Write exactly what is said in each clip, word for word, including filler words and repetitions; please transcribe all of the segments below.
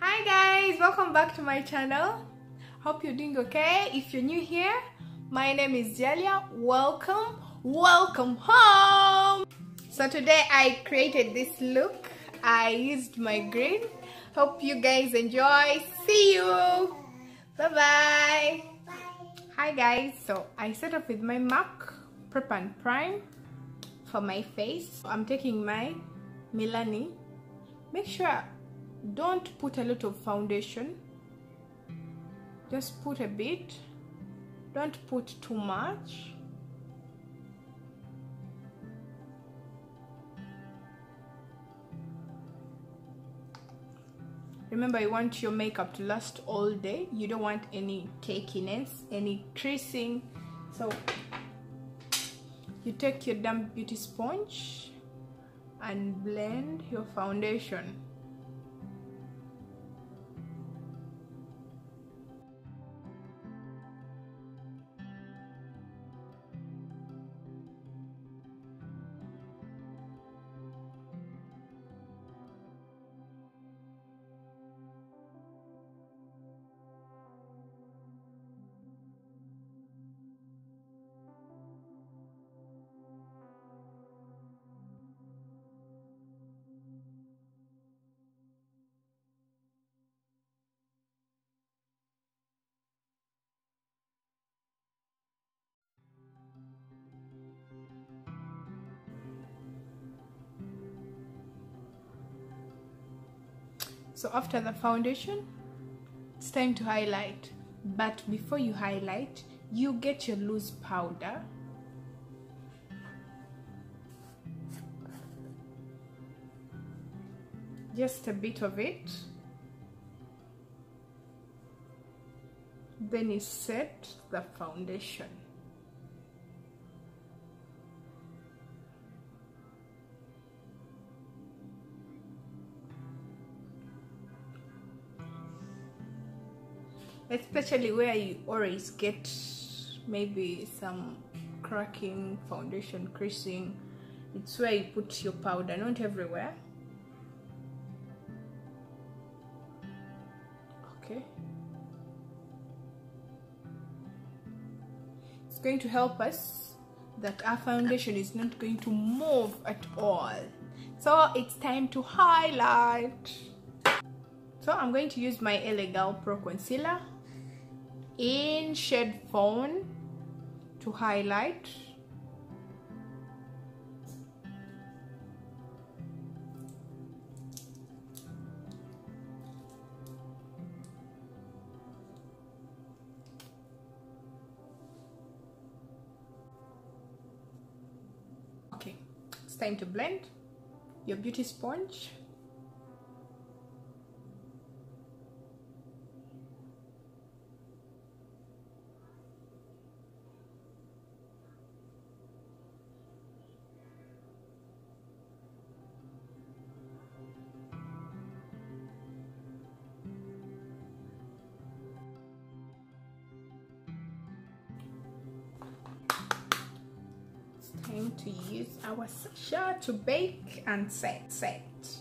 Hi guys, welcome back to my channel. Hope you're doing okay. If you're new here, my name is Jalia. Welcome, welcome home. So today I created this look. I used my green. Hope you guys enjoy. See you. Bye bye. Hi guys. So I set up with my MAC Prep and Prime for my face. I'm taking my Milani. Make sure don't put a lot of foundation, just put a bit, don't put too much. Remember, you want your makeup to last all day. You don't want any cakiness, any creasing. So you take your damp beauty sponge and blend your foundation. So after the foundation, it's time to highlight. But before you highlight, you get your loose powder. Just a bit of it. Then you set the foundation. Especially where you always get maybe some cracking, foundation creasing, it's where you put your powder, not everywhere. Okay, it's going to help us that our foundation is not going to move at all. So it's time to highlight. So I'm going to use my L A Girl Pro Concealer in shade Fawn to highlight. Okay, it's time to blend your beauty sponge. Time to use our sachet to bake and set set.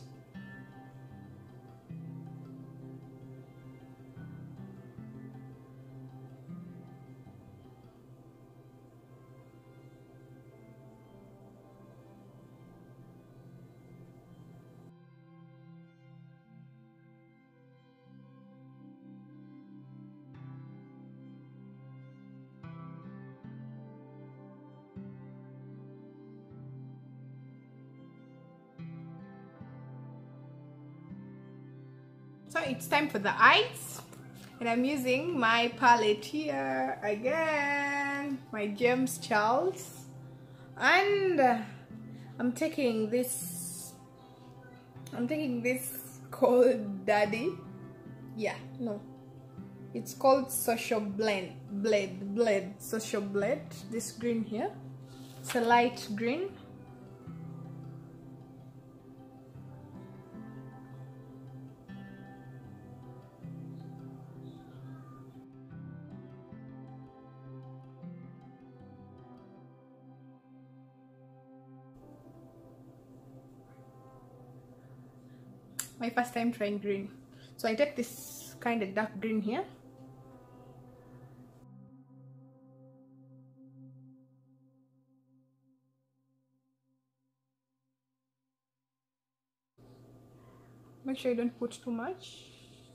So it's time for the eyes, and I'm using my palette here again, my James Charles, and uh, I'm taking this I'm taking this called Daddy. Yeah, no, it's called Social Blend Blend Blend Social Blend. This green here, it's a light green. My first time trying green, So I take this kind of dark green here. Make sure you don't put too much.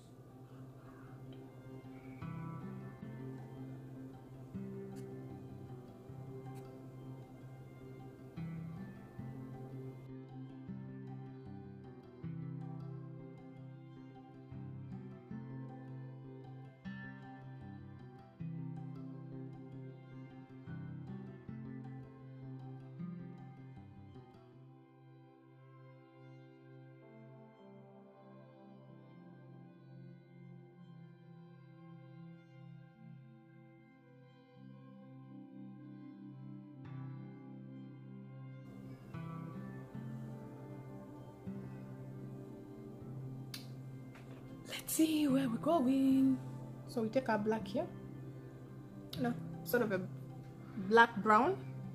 Let's see where we're going. So we take our black here, no, sort of a black brown.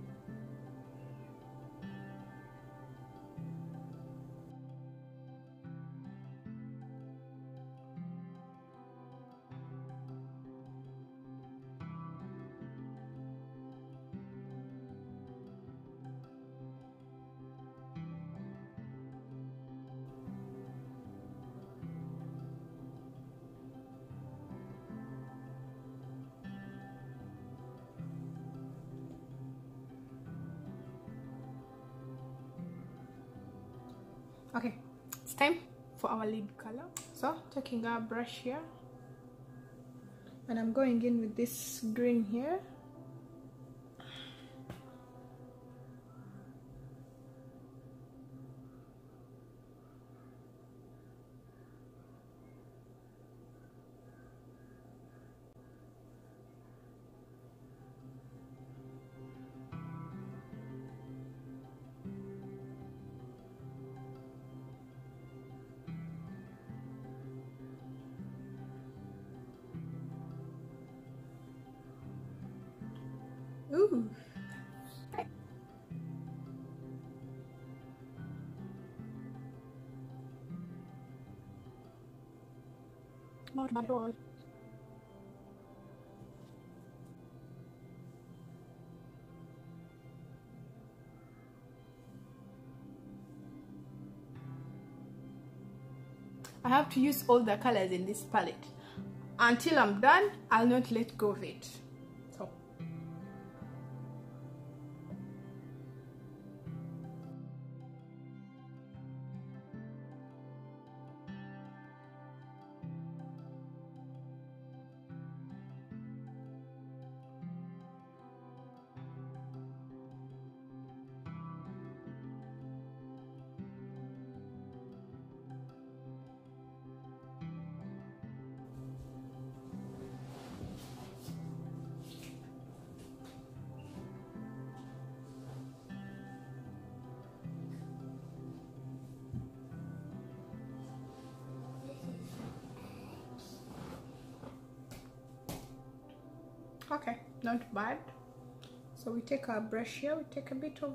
Okay, it's time for our lid color. So taking our brush here, and I'm going in with this green here. Ooh. Oh my God. I have to use all the colors in this palette. Until I'm done, I'll not let go of it. So. Okay, not bad. So we take our brush here, we take a bit of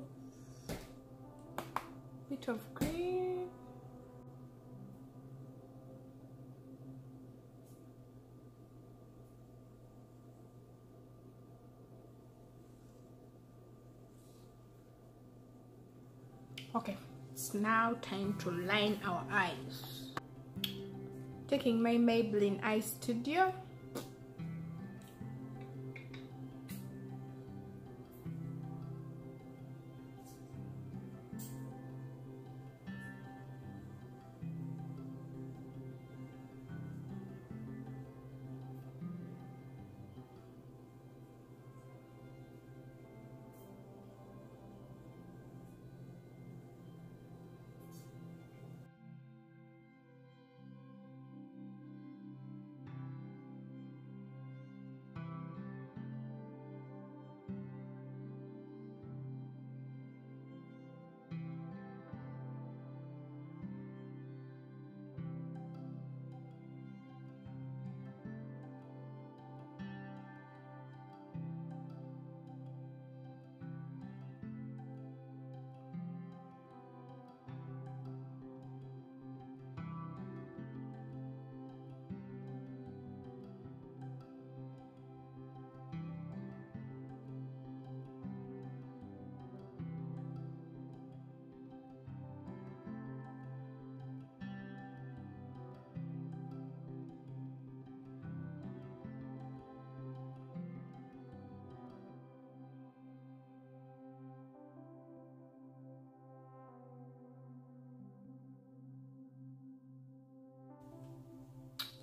bit of green. Okay, it's now time to line our eyes. Taking my Maybelline Eye Studio.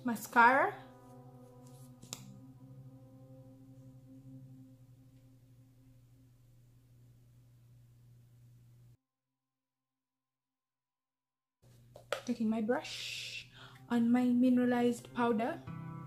mascara, taking my brush on my mineralized powder.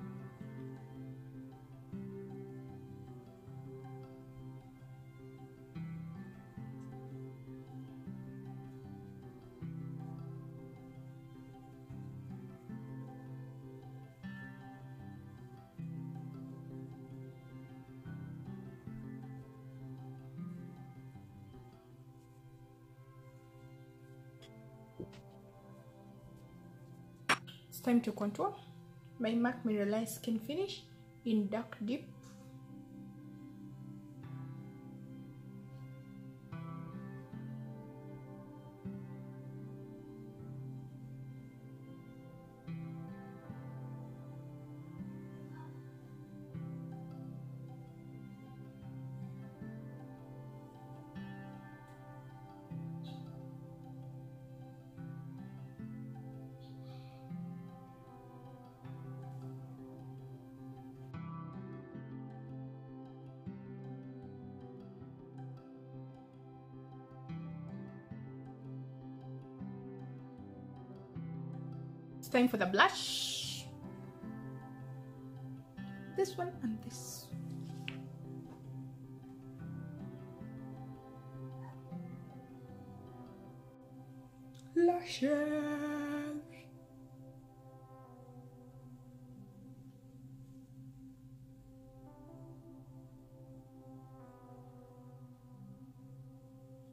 It's time to contour. My MAC Mineralized Skin Finish in Dark Deep. It's time for the blush. This one and this. Lashes.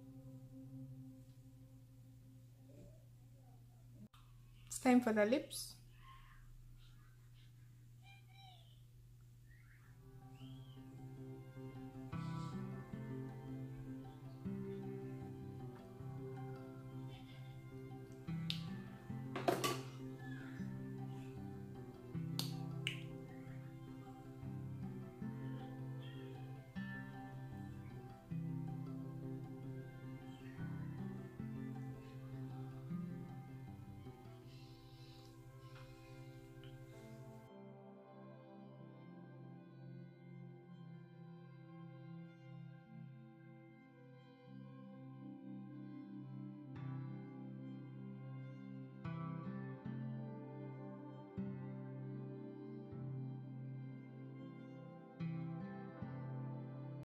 It's time for the lips.